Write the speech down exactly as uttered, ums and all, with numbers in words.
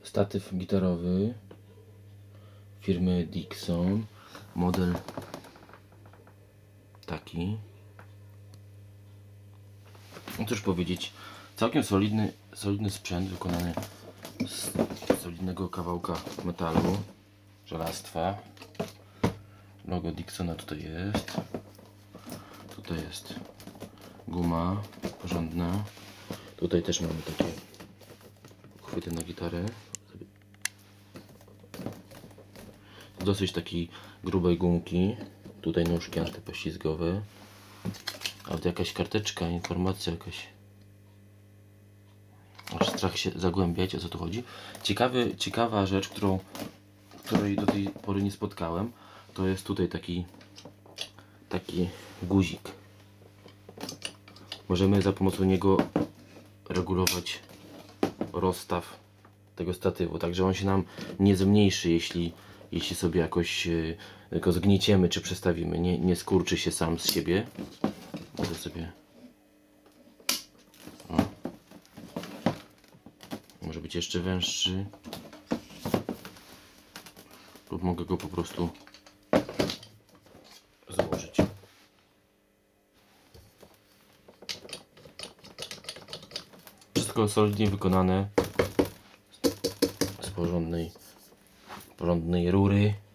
statyw gitarowy firmy Dixon, model taki. No cóż powiedzieć, całkiem solidny, solidny sprzęt wykonany z solidnego kawałka metalu, żelastwa. Logo Dixona tutaj jest. Tutaj jest guma porządna. Tutaj też mamy takie chwyty na gitarę. Dosyć takiej grubej gumki. Tutaj nóżki antypoślizgowe. A to jakaś karteczka, informacja jakaś. Aż strach się zagłębiać, o co tu chodzi. Ciekawy, ciekawa rzecz, którą, której do tej pory nie spotkałem, to jest tutaj taki taki guzik. Możemy za pomocą niego regulować rozstaw tego statywu, także on się nam nie zmniejszy, jeśli, jeśli sobie jakoś yy, go zgnieciemy czy przestawimy. Nie, nie skurczy się sam z siebie. Mogę sobie... O. Może być jeszcze węższy. Lub mogę go po prostu założyć. Wszystko solidnie wykonane z porządnej, porządnej rury.